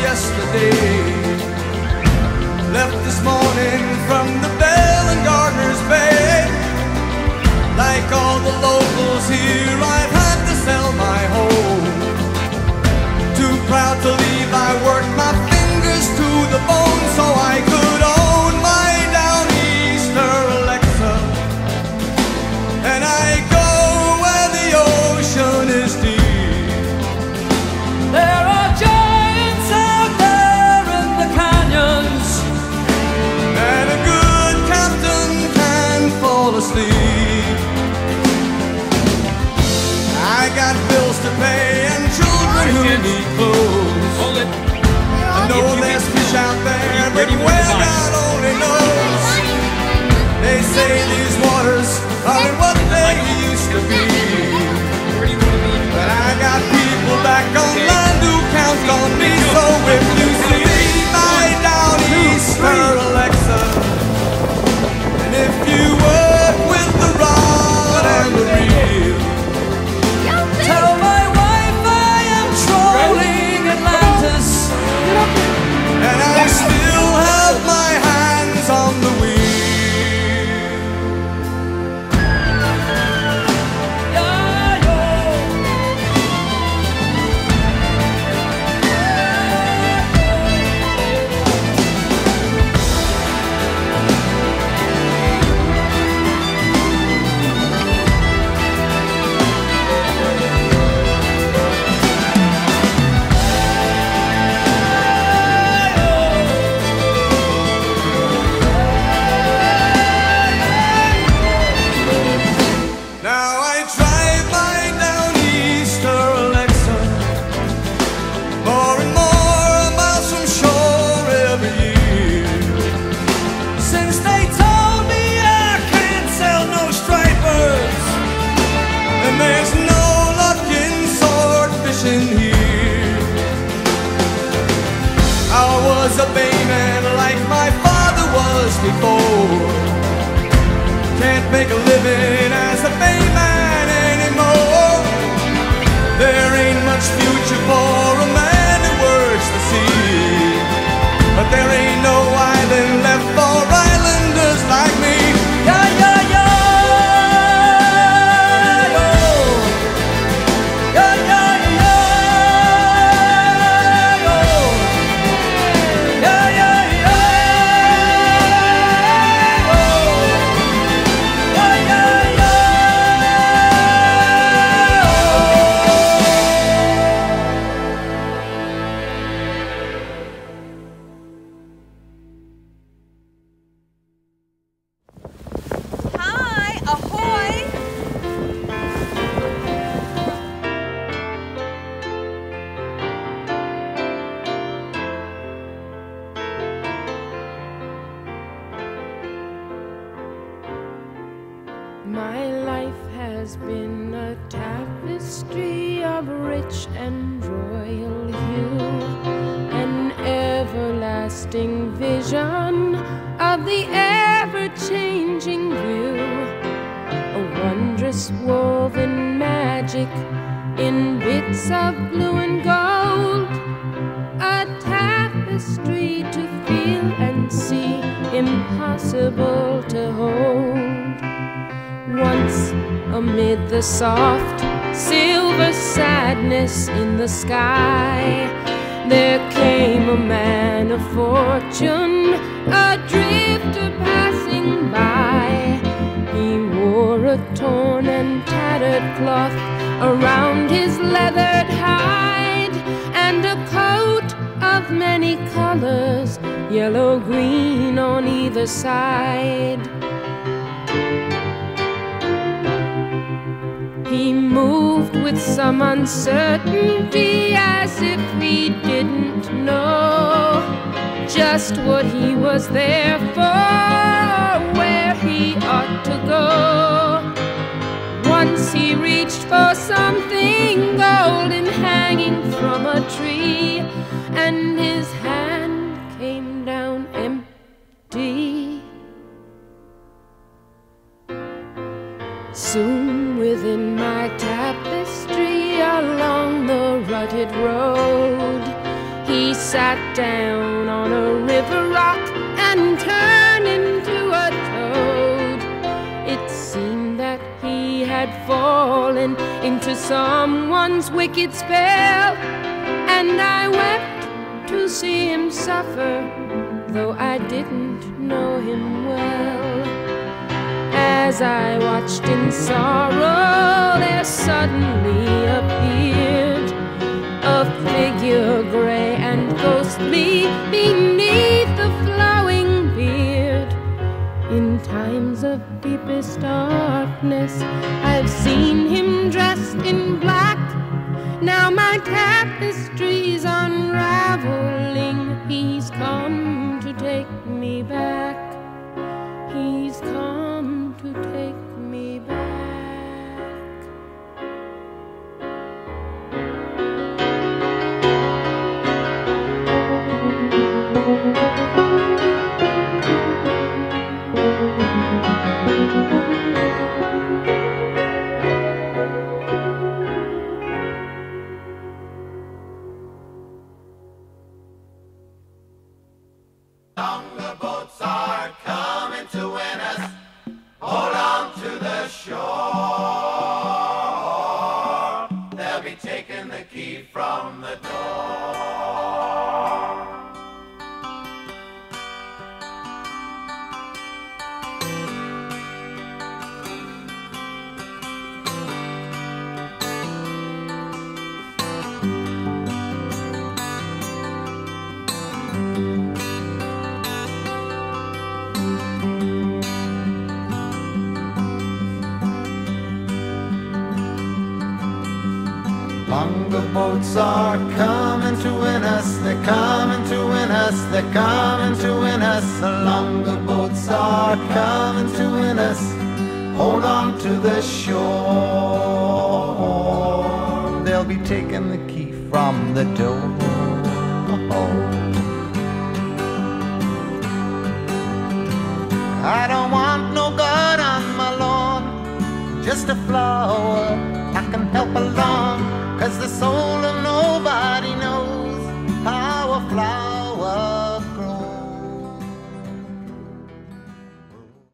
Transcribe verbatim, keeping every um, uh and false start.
yesterday. Left this morning from the Bell and Gardner's Bay. Like all the locals here, I've had to sell my home. Too proud to leave, I worked my fingers to the bone so I could own my Downeaster Alexa. And I go where the ocean is deep. There are giants out there in the canyons, and a good captain can fall asleep. I got bills to pay and children who need clothes. I know there's fish out there, but where God only knows. They say these waters aren't what they used to be, but I got people back on land who count on me. So if you see my Downeaster Alexa, and if you work with the rod and the reel, tell my wife I am trolling Atlantis, and I still have my hands on the wheel. Now I drive my Downeaster Alexa more and more miles from shore every year. since they told me I can't sell no stripers. And there's no luck in swordfishing here. I was a bayman like my father was before. Can't make a living as a bayman anymore. There ain't much future for a man who works the sea, but there ain't no island left for islanders like me. Yeah, yeah, yeah. Yeah, yeah, yeah. Yeah, yeah, Hi, ahoy! My life has been a tapestry of rich and royal hue, an everlasting vision of the ever-changing view, a wondrous woven magic in bits of blue and gold, a tapestry to feel and see, impossible to hold. Once, amid the soft silver sadness in the sky, there came a man of fortune, a drifter passing by. He wore a torn and tattered cloth around his leathered hide, and a coat of many colors, yellow, green on either side. He moved with some uncertainty, as if he didn't know just what he was there for, or where he ought to go. Once he reached for something golden hanging from a tree, and his hand came down empty. Soon within my tapestry along the rutted road, he sat down on a river rock and turned into a toad. It seemed that he had fallen into someone's wicked spell, and I wept to see him suffer, though I didn't know him well. As I watched in sorrow, there suddenly appeared a figure gray and ghostly beneath the flowing beard. In times of deepest darkness, I've seen him dressed in black. Now my tapestry's unraveling. He's come to take me back. He's come to take me back. Longer boats are coming to win us. Hold on to the shore. They'll be taking the key from the door. Longer boats are coming to win us. They're coming to win us. They're coming to win us. The longer boats are coming to win us. Hold on to the shore. They'll be taking the key from the door. I don't want no God on my lawn, just a flower I can help along. 'Cause the soul of nobody knows how a flower